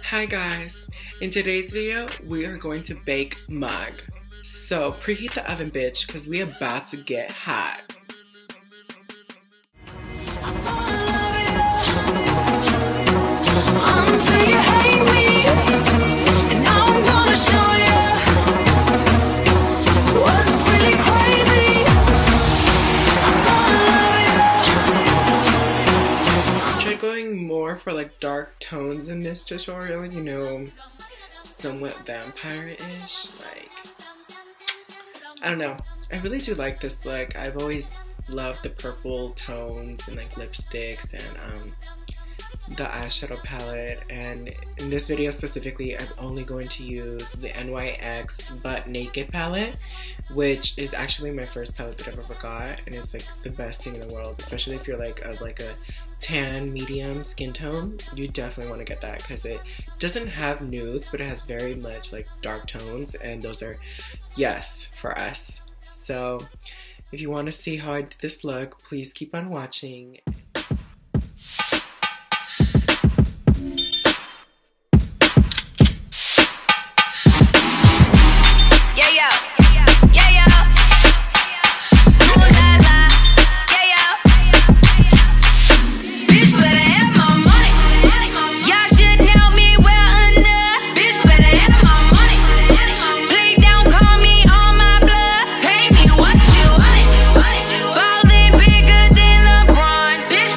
Hi guys, in today's video we are going to bake mug. So preheat the oven bitch because we about to get hot. More for like dark tones in this tutorial, you know, somewhat vampire-ish. Like, I don't know, I really do like this look. I've always loved the purple tones and like lipsticks and the eyeshadow palette, and in this video specifically I'm only going to use the NYX Butt Naked palette, which is actually my first palette that I've ever got, and it's like the best thing in the world, especially if you're like a tan medium skin tone. You definitely want to get that because it doesn't have nudes, but it has very much like dark tones, and those are yes for us. So if you want to see how I did this look, please keep on watching. Ballin' bigger than LeBron.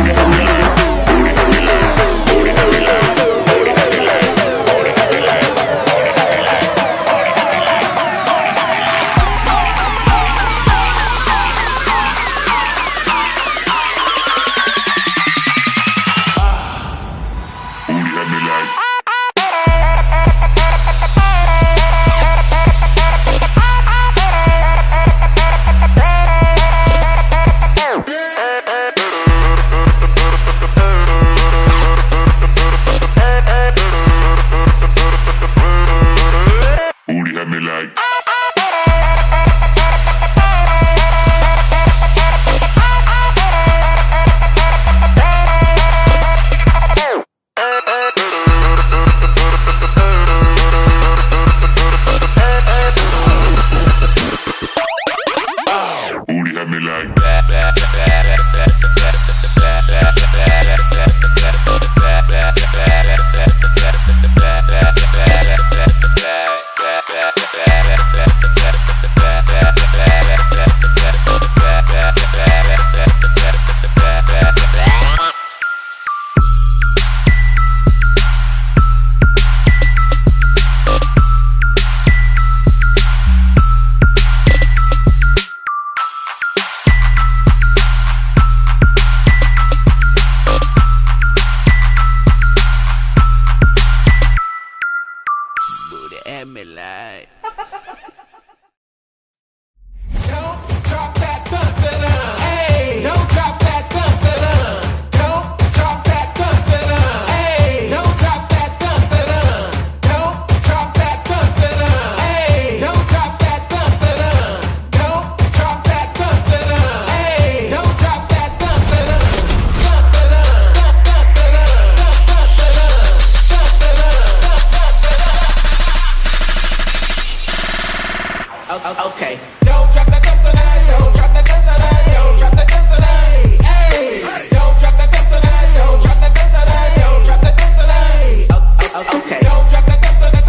Okay. Don't drop that tonight. Don't drop that tonight. Don't drop that tonight. Hey. Don't drop that tonight. Don't drop that tonight. Don't drop that tonight. Okay. Don't drop that tonight.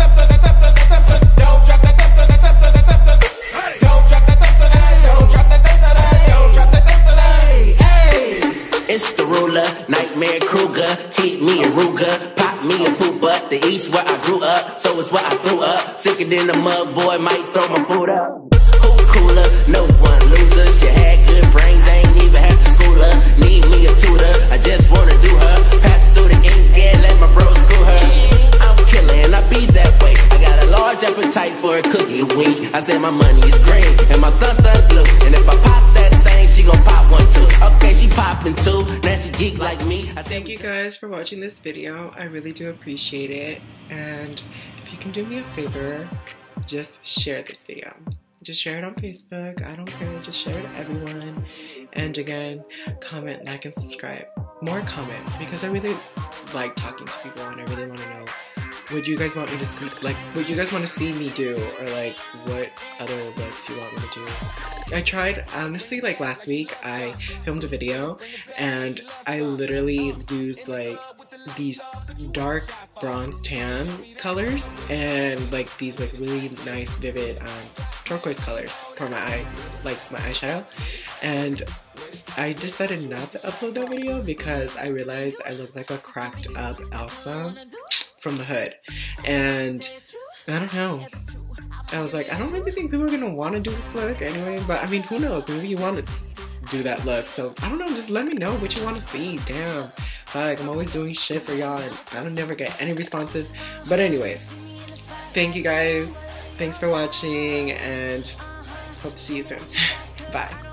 Don't drop that tonight. Don't drop that tonight. Don't drop that tonight. Don't drop that tonight. Hey. It's the ruler, Nightmare Kruger. Keep me a Ruger. Pop me a poop butt. The east where I grew up, so it's where I grew up. Sicker than a mug boy, might throw my food up. Who cooler? No one loser. She had good brains, I ain't even have to school her. Need me a tutor, I just wanna do her. Pass through the ink and let my bros screw her. I'm killer and I be that way. I got a large appetite for a cookie a week. I said my money is green and my thumb blue. And if I pop that thing, she gon' pop one too. Okay, she poppin' too. Now she geek like me. Thank you guys for watching this video. I really do appreciate it. And if you can do me a favor, just share this video. Just share it on Facebook. I don't care. Just share it to everyone. And again, comment, like, and subscribe. More comment, because I really like talking to people and I really want to know what you guys want me to see, like what you guys want to see me do, or like what other looks you want me to do. I tried, honestly, like last week I filmed a video and I literally used like these dark bronze tan colors and like these like really nice vivid turquoise colors for my eye, like my eyeshadow, and I decided not to upload that video because I realized I look like a cracked up Elsa from the hood, and I don't know, I was like, I don't really think people are gonna want to do this look anyway, but I mean, who knows, maybe you want to do that look, so I don't know, just let me know what you want to see. Damn, like I'm always doing shit for y'all and I don't never get any responses. But anyways, thank you guys, thanks for watching, and hope to see you soon. Bye.